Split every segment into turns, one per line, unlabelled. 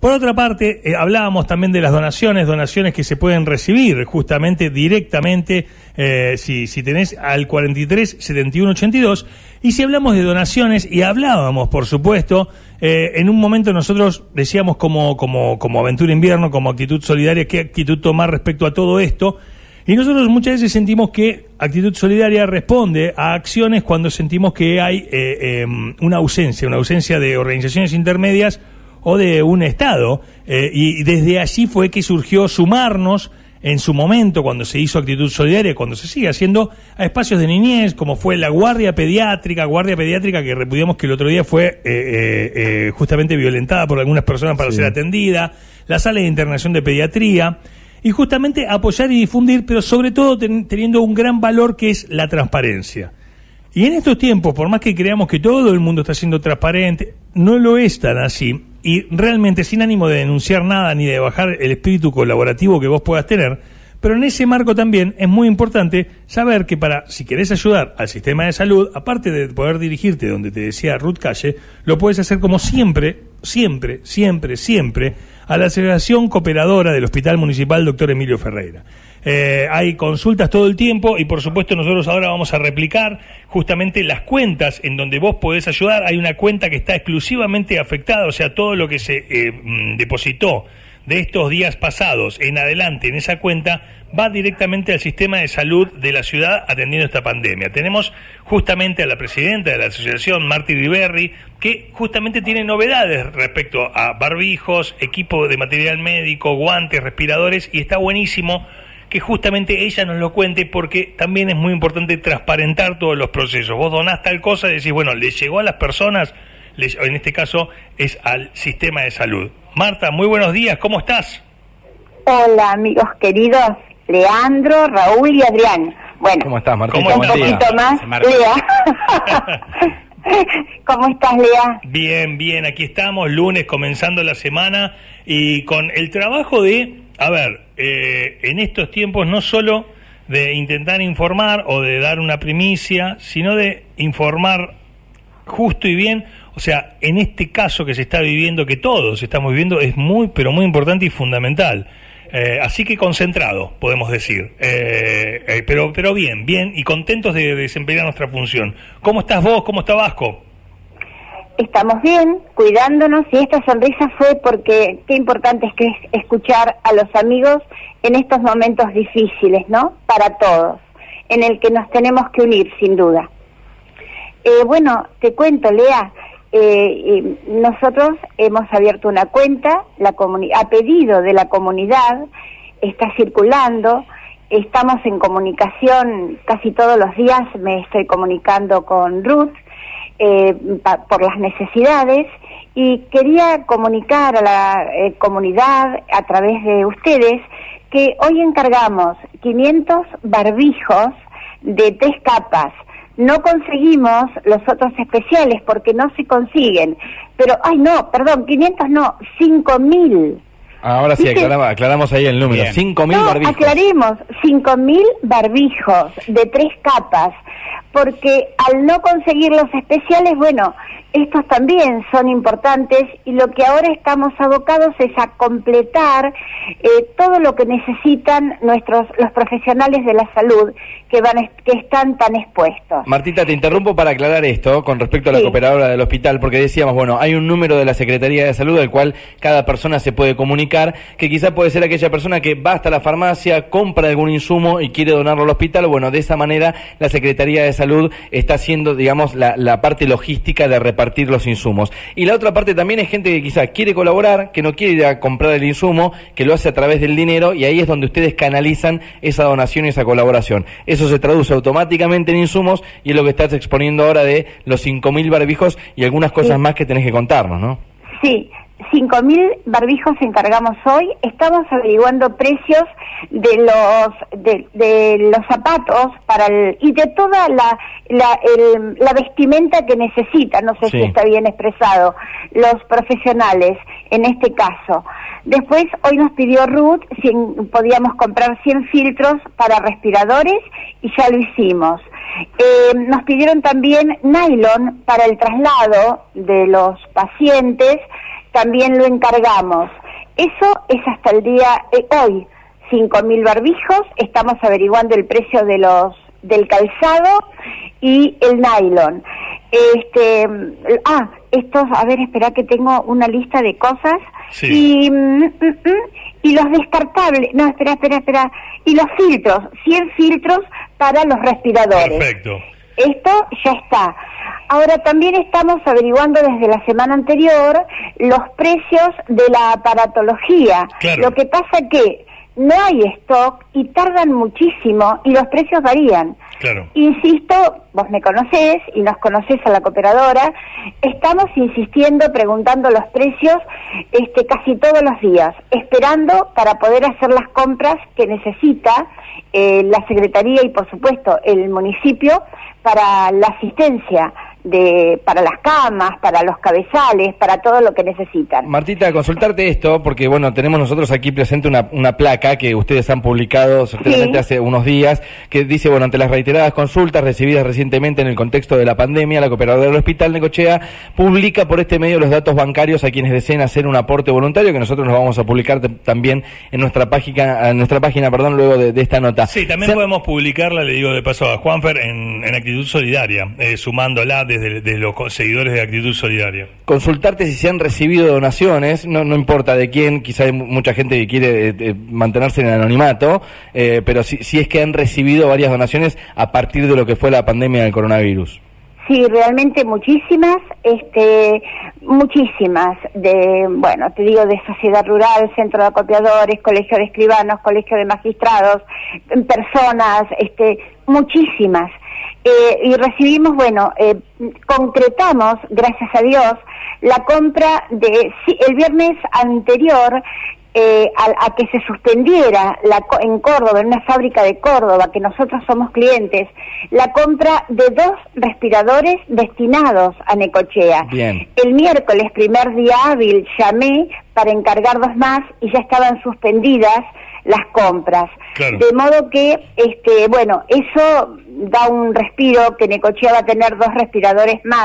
Por otra parte, hablábamos también de las donaciones que se pueden recibir justamente directamente, si tenés al 43 71 82, y si hablamos de donaciones, y hablábamos, por supuesto, en un momento nosotros decíamos como Aventura Invierno, como Actitud Solidaria, qué actitud tomar respecto a todo esto. Y nosotros muchas veces sentimos que Actitud Solidaria responde a acciones cuando sentimos que hay una ausencia de organizaciones intermedias o de un Estado. Y desde allí fue que surgió sumarnos en su momento, cuando se hizo Actitud Solidaria, cuando se sigue haciendo, a espacios de niñez, como fue la guardia pediátrica que repudiamos que el otro día fue justamente violentada por algunas personas para ser atendida, la sala de internación de pediatría, y justamente apoyar y difundir, pero sobre todo teniendo un gran valor que es la transparencia. Y en estos tiempos, por más que creamos que todo el mundo está siendo transparente, no lo es tan así, y realmente sin ánimo de denunciar nada ni de bajar el espíritu colaborativo que vos puedas tener, pero en ese marco también es muy importante saber que si querés ayudar al sistema de salud, aparte de poder dirigirte donde te decía Ruth Calle, lo puedes hacer como siempre, a la Asociación Cooperadora del Hospital Municipal Dr. Emilio Ferreira. Hay consultas todo el tiempo y por supuesto nosotros ahora vamos a replicar justamente las cuentas en donde vos podés ayudar. Hay una cuenta que está exclusivamente afectada, o sea, todo lo que se depositó de estos días pasados en adelante en esa cuenta va directamente al sistema de salud de la ciudad atendiendo esta pandemia. Tenemos justamente a la presidenta de la asociación, Marti Riberri, que justamente tiene novedades respecto a barbijos, equipo de material médico, guantes, respiradores, y está buenísimo que justamente ella nos lo cuente, porque también es muy importante transparentar todos los procesos. Vos donás tal cosa y decís, bueno, le llegó a las personas, en este caso es al sistema de salud. Marta, muy buenos días, ¿cómo estás?
Hola, amigos queridos, Leandro, Raúl y Adrián. Bueno,
¿cómo estás, Marta?
Un poquito más, Lea. ¿Cómo estás, Lea?
Bien, aquí estamos, lunes, comenzando la semana, y con el trabajo de, en estos tiempos no solo de intentar informar o de dar una primicia, sino de informar justo y bien. O sea, en este caso que se está viviendo, que todos estamos viviendo, es muy, pero muy importante y fundamental. Así que concentrado, podemos decir. Pero bien, y contentos de desempeñar nuestra función. ¿Cómo estás vos? ¿Cómo está Vasco?
Estamos bien, cuidándonos, y esta sonrisa fue porque qué importante es que es escuchar a los amigos en estos momentos difíciles, ¿no? Para todos, en el que nos tenemos que unir, sin duda. Bueno, te cuento, Lea. Nosotros hemos abierto una cuenta, a pedido de la comunidad, está circulando, estamos en comunicación casi todos los días, me estoy comunicando con Ruth por las necesidades, y quería comunicar a la comunidad a través de ustedes que hoy encargamos 500 barbijos de 3 capas. No conseguimos los otros especiales porque no se consiguen, pero, 500 no, 5.000.
Ahora sí, aclaramos ahí el número, 5.000 barbijos.
Aclaremos, 5.000 barbijos de 3 capas, porque al no conseguir los especiales, bueno, estos también son importantes, y lo que ahora estamos abocados es a completar todo lo que necesitan los profesionales de la salud que están tan expuestos.
Martita, te interrumpo para aclarar esto con respecto a la cooperadora del hospital, porque decíamos, bueno, hay un número de la Secretaría de Salud al cual cada persona se puede comunicar, que quizá puede ser aquella persona que va hasta la farmacia, compra algún insumo y quiere donarlo al hospital. Bueno, de esa manera la Secretaría de Salud está haciendo, digamos, la parte logística de repartir los insumos. Y la otra parte también es gente que quizá quiere colaborar, que no quiere ir a comprar el insumo, que lo hace a través del dinero, y ahí es donde ustedes canalizan esa donación y esa colaboración. Eso se traduce automáticamente en insumos, y es lo que estás exponiendo ahora de los 5.000 barbijos y algunas cosas más que tenés que contarnos, ¿no? Sí.
5.000 barbijos encargamos hoy. Estamos averiguando precios de los zapatos y de toda la vestimenta que necesitan, no sé si está bien expresado, los profesionales en este caso. Después, hoy nos pidió Ruth si podíamos comprar 100 filtros para respiradores, y ya lo hicimos. Nos pidieron también nylon para el traslado de los pacientes, también lo encargamos. Eso es hasta el día hoy, 5.000 barbijos, estamos averiguando el precio del calzado y el nylon. Estos, a ver, espera que tengo una lista de cosas.
Sí.
Y los descartables, no, espera, y los filtros, 100 filtros para los respiradores.
Perfecto.
Esto ya está. Ahora también estamos averiguando desde la semana anterior los precios de la aparatología.
Claro.
Lo que pasa que no hay stock y tardan muchísimo y los precios varían.
Claro.
Insisto, vos me conocés y nos conocés a la cooperadora, estamos insistiendo, preguntando los precios casi todos los días, esperando para poder hacer las compras que necesita la Secretaría y por supuesto el municipio para la asistencia para las camas, para los cabezales, para todo lo que necesitan.
Martita, consultarte esto, porque bueno, tenemos nosotros aquí presente una placa que ustedes han publicado sorpresivamente hace unos días, que dice, bueno, ante las reiteradas consultas recibidas recientemente en el contexto de la pandemia, la cooperadora del Hospital Necochea publica por este medio los datos bancarios a quienes deseen hacer un aporte voluntario, que nosotros nos vamos a publicar también en nuestra página, luego de esta nota.
Sí, también podemos publicarla, le digo de paso a Juanfer, en Actitud Solidaria, sumándola desde los seguidores de Actitud Solidaria.
Consultarte si se han recibido donaciones, no importa de quién, quizá hay mucha gente que quiere mantenerse en el anonimato, pero si es que han recibido varias donaciones a partir de lo que fue la pandemia del coronavirus.
Sí, realmente muchísimas, te digo, de Sociedad Rural, Centro de Acopiadores, Colegio de Escribanos, Colegio de Magistrados, personas, muchísimas. Y recibimos, concretamos, gracias a Dios, la compra el viernes anterior a que se suspendiera en Córdoba, en una fábrica de Córdoba, que nosotros somos clientes, la compra de 2 respiradores destinados a Necochea.
Bien.
El miércoles, primer día hábil, llamé para encargar 2 más y ya estaban suspendidas las compras.
Claro.
De modo que, eso da un respiro, que Necochea va a tener 2 respiradores más.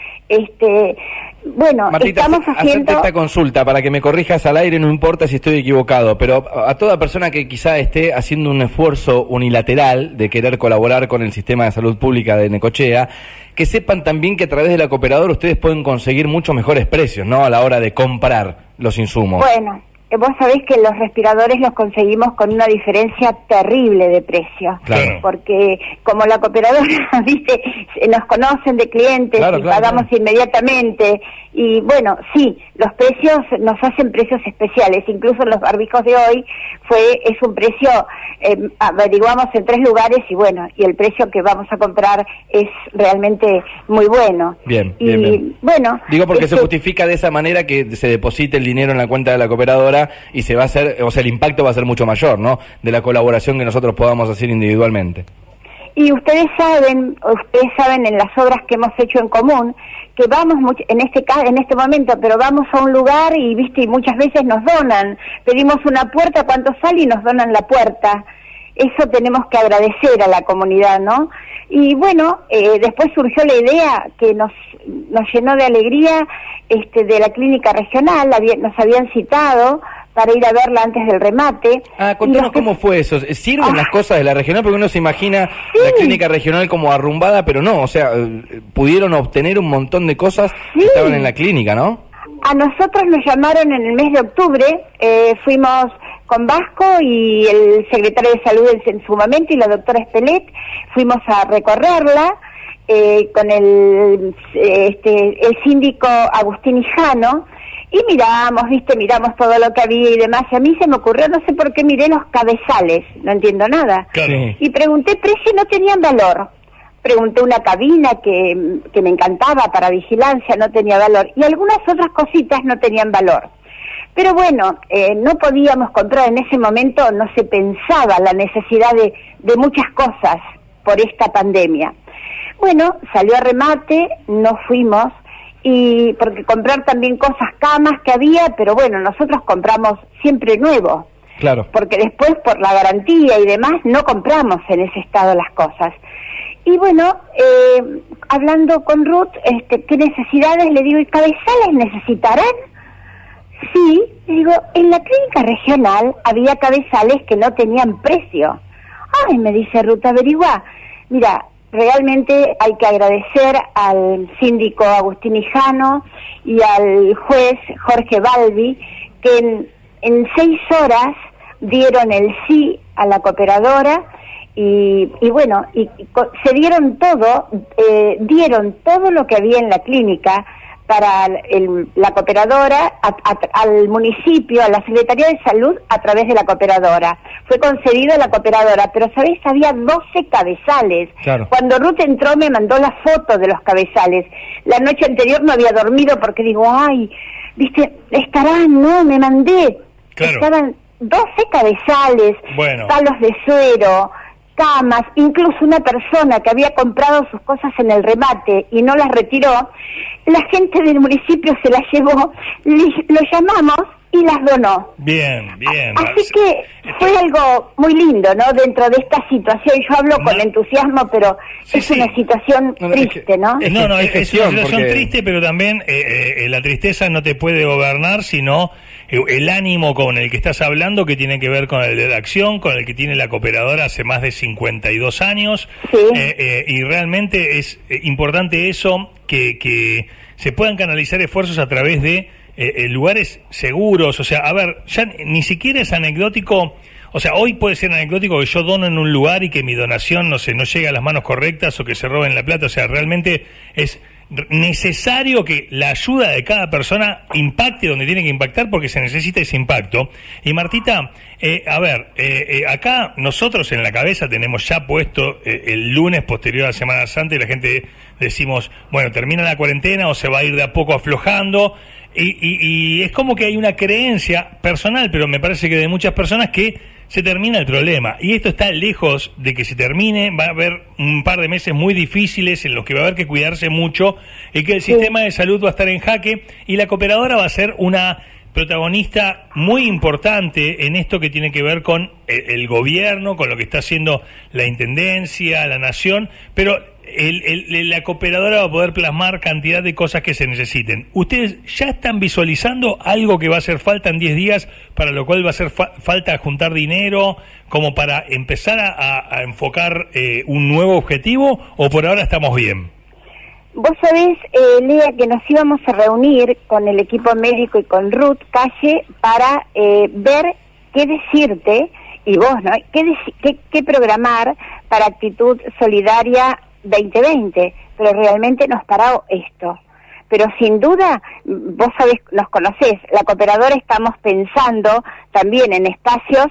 Martita,
estamos haciendo
esta consulta para que me corrijas al aire, no importa si estoy equivocado, pero a toda persona que quizá esté haciendo un esfuerzo unilateral de querer colaborar con el sistema de salud pública de Necochea, que sepan también que a través de la cooperadora ustedes pueden conseguir muchos mejores precios, ¿no? A la hora de comprar los insumos.
Bueno, vos sabés que los respiradores los conseguimos con una diferencia terrible de precio.
Claro.
Porque como la cooperadora, viste, nos conocen de clientes y pagamos inmediatamente. Y bueno, sí, los precios nos hacen precios especiales. Incluso los barbijos de hoy es un precio, averiguamos en 3 lugares y el precio que vamos a comprar es realmente muy bueno.
Bien.
Bueno,
digo porque se justifica de esa manera que se deposite el dinero en la cuenta de la cooperadora y se va a hacer, el impacto va a ser mucho mayor, ¿no? De la colaboración que nosotros podamos hacer individualmente. Y
ustedes saben en las obras que hemos hecho en común, que vamos en este momento, pero vamos a un lugar y muchas veces nos donan. Pedimos una puerta, ¿cuánto sale? Y nos donan la puerta. Eso tenemos que agradecer a la comunidad, ¿no? Y después surgió la idea que nos llenó de alegría de la clínica regional, nos habían citado para ir a verla antes del remate.
Contanos cómo fue eso. ¿Sirven las cosas de la regional? Porque uno se imagina la clínica regional como arrumbada, pero no, pudieron obtener un montón de cosas que estaban en la clínica, ¿no?
A nosotros nos llamaron en el mes de octubre, fuimos con Vasco y el secretario de Salud en su momento y la doctora Espelet, fuimos a recorrerla con el síndico Agustín Hijano, y miramos todo lo que había y demás, y a mí se me ocurrió, no sé por qué miré los cabezales, no entiendo nada,
claro.
Y pregunté precio y no tenían valor. Pregunté una cabina que me encantaba para vigilancia, no tenía valor, y algunas otras cositas no tenían valor. Pero no podíamos comprar en ese momento, no se pensaba la necesidad de muchas cosas por esta pandemia. Salió a remate, no fuimos, y porque comprar también cosas, camas que había, pero nosotros compramos siempre nuevo.
Claro.
Porque después, por la garantía y demás, no compramos en ese estado las cosas. Y hablando con Ruth, ¿qué necesidades? Le digo, ¿y cabezales necesitarán? Sí, digo, en la clínica regional había cabezales que no tenían precio. Ay, me dice Ruth, averigua. Mira, realmente hay que agradecer al síndico Agustín Hijano y al juez Jorge Balbi, que en 6 horas dieron el sí a la cooperadora y bueno, se dieron todo lo que había en la clínica para la cooperadora, al municipio, a la Secretaría de Salud a través de la cooperadora. Fue concedido a la cooperadora, pero ¿sabés? Había 12 cabezales.
Claro.
Cuando Ruth entró me mandó la foto de los cabezales. La noche anterior no había dormido porque digo, ay, viste, estarán, no, me mandé.
Claro.
Estaban 12 cabezales,
bueno,
palos de suero, camas, incluso una persona que había comprado sus cosas en el remate y no las retiró, la gente del municipio se las llevó, lo llamamos y las donó.
Bien.
Así que fue algo muy lindo, ¿no? Dentro de esta situación, yo hablo con entusiasmo, pero es una situación triste, ¿no?
Es una situación triste, pero también la tristeza no te puede gobernar, sino el ánimo con el que estás hablando, que tiene que ver con el de la acción, con el que tiene la cooperadora hace más de 52 años.
Sí.
Y realmente es importante eso, que se puedan canalizar esfuerzos a través de lugares seguros. O sea, a ver, ya ni siquiera es anecdótico. O sea, hoy puede ser anecdótico que yo dono en un lugar y que mi donación, no llegue a las manos correctas o que se roben la plata. O sea, realmente es necesario que la ayuda de cada persona impacte donde tiene que impactar, porque se necesita ese impacto. Y Martita, a ver, acá nosotros en la cabeza tenemos ya puesto el lunes posterior a Semana Santa, y la gente decimos, bueno, termina la cuarentena o se va a ir de a poco aflojando, y es como que hay una creencia personal, pero me parece que de muchas personas, que se termina el problema, y esto está lejos de que se termine. Va a haber un par de meses muy difíciles en los que va a haber que cuidarse mucho, y que el sistema de salud va a estar en jaque, y la cooperadora va a ser una protagonista muy importante en esto que tiene que ver con el gobierno, con lo que está haciendo la intendencia, la nación, pero la cooperadora va a poder plasmar cantidad de cosas que se necesiten. ¿Ustedes ya están visualizando algo que va a hacer falta en 10 días, para lo cual va a hacer falta juntar dinero, como para empezar a enfocar un nuevo objetivo, o por ahora estamos bien?
Vos sabés, Lea, que nos íbamos a reunir con el equipo médico y con Ruth Calle para ver qué decirte, y vos, ¿no? ¿Qué programar para Actitud Solidaria 2020? Pero realmente nos paró esto. Pero sin duda, vos sabés, nos conocés, la cooperadora estamos pensando también en espacios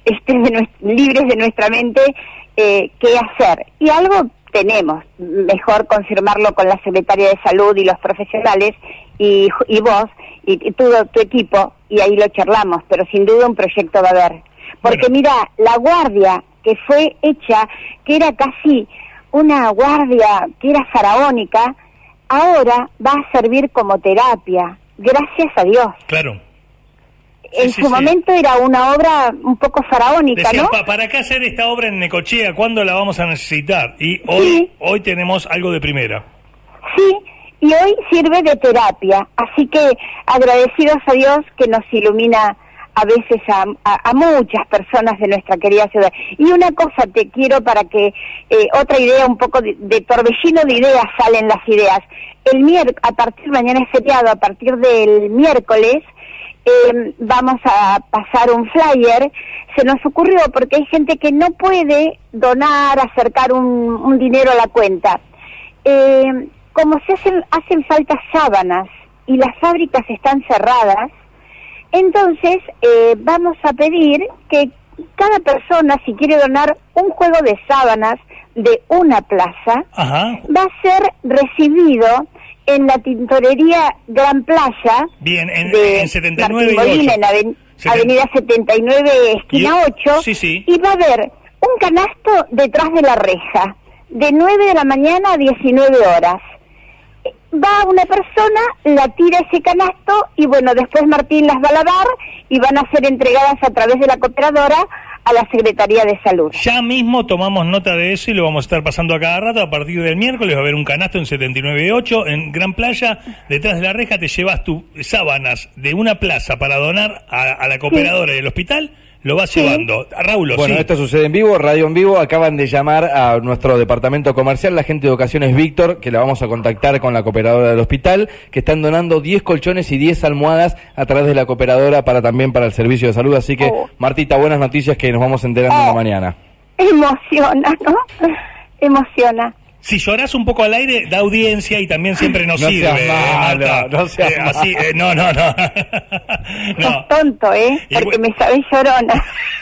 libres de nuestra mente, qué hacer. Y algo tenemos, mejor confirmarlo con la Secretaría de Salud y los profesionales, y vos, y todo tu equipo, y ahí lo charlamos, pero sin duda un proyecto va a haber. Porque mira, la guardia que fue hecha, que era casi una guardia que era faraónica, ahora va a servir como terapia, gracias a Dios.
Claro.
En su momento era una obra un poco faraónica,
decían,
¿no?
¿Para qué hacer esta obra en Necochea? ¿Cuándo la vamos a necesitar? Y hoy tenemos algo de primera.
Sí, y hoy sirve de terapia, así que agradecidos a Dios que nos ilumina a veces a muchas personas de nuestra querida ciudad. Y una cosa te quiero, para que otra idea, un poco de torbellino de ideas salen las ideas. A partir, mañana es feriado, a partir del miércoles vamos a pasar un flyer. Se nos ocurrió, porque hay gente que no puede donar, acercar un dinero a la cuenta. Como hacen falta sábanas y las fábricas están cerradas, entonces vamos a pedir que cada persona, si quiere donar un juego de sábanas de una plaza, va a ser recibido en la tintorería Gran Playa.
Bien, en 79 y 8.
En Avenida 79, esquina 8.
Sí.
Y va a haber un canasto detrás de la reja, de 9 de la mañana a 19 horas. Va una persona, la tira ese canasto, y bueno, después Martín las va a lavar y van a ser entregadas a través de la cooperadora a la Secretaría de Salud.
Ya mismo tomamos nota de eso y lo vamos a estar pasando a cada rato. A partir del miércoles va a haber un canasto en 79.8 en Gran Playa. Detrás de la reja te llevas tus sábanas de una plaza para donar a la cooperadora del hospital. Lo vas llevando. Raúl,
bueno,
sí.
Esto sucede en vivo, radio en vivo. Acaban de llamar a nuestro departamento comercial, la gente de Ocasiones Víctor, que la vamos a contactar con la cooperadora del hospital, que están donando 10 colchones y 10 almohadas a través de la cooperadora también para el servicio de salud. Así que, Martita, buenas noticias que nos vamos enterando en la mañana.
Emociona, ¿no? Emociona.
Si llorás un poco al aire, da audiencia y también siempre nos sirve.
Marta. No seas
así, no.
No. Sos tonto, porque me sabés llorona.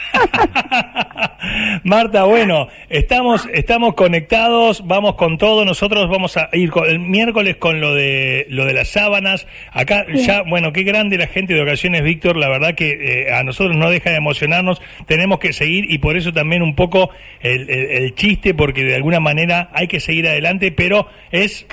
Marta, bueno, estamos conectados, vamos con todo. Nosotros vamos a ir el miércoles con lo de las sábanas. Acá ya, bueno, qué grande la gente de Ocasiones Víctor, la verdad que a nosotros no deja de emocionarnos. Tenemos que seguir y por eso también un poco el chiste, porque de alguna manera hay que seguir adelante, pero es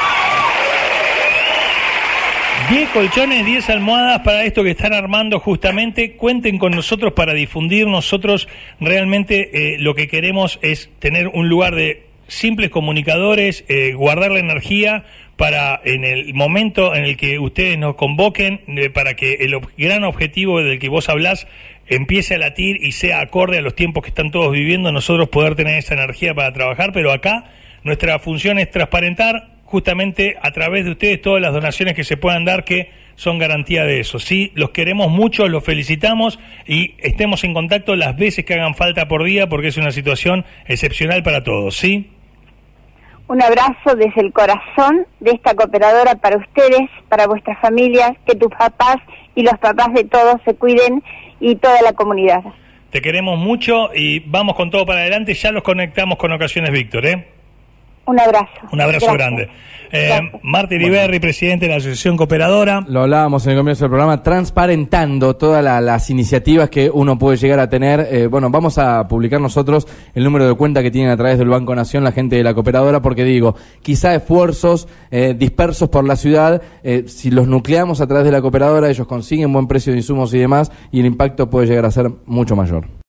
10 colchones, 10 almohadas para esto que están armando justamente. Cuenten con nosotros para difundir. Nosotros realmente lo que queremos es tener un lugar de simples comunicadores, guardar la energía para en el momento en el que ustedes nos convoquen, para que el gran objetivo del que vos hablás empiece a latir y sea acorde a los tiempos que están todos viviendo, nosotros poder tener esa energía para trabajar. Pero acá nuestra función es transparentar justamente a través de ustedes todas las donaciones que se puedan dar, que son garantía de eso. Sí, los queremos mucho, los felicitamos y estemos en contacto las veces que hagan falta por día, porque es una situación excepcional para todos, ¿sí?
Un abrazo desde el corazón de esta cooperadora para ustedes, para vuestras familias, que tus papás y los papás de todos se cuiden y toda la comunidad.
Te queremos mucho y vamos con todo para adelante. Ya los conectamos con Ocasiones Víctor,
Un abrazo.
Un abrazo grande. Marta Iriberri, presidente de la Asociación Cooperadora.
Lo hablábamos en el comienzo del programa, transparentando todas las iniciativas que uno puede llegar a tener. Bueno, vamos a publicar nosotros el número de cuenta que tienen a través del Banco Nación la gente de la Cooperadora, porque digo, quizá esfuerzos dispersos por la ciudad, si los nucleamos a través de la Cooperadora, ellos consiguen buen precio de insumos y demás, y el impacto puede llegar a ser mucho mayor.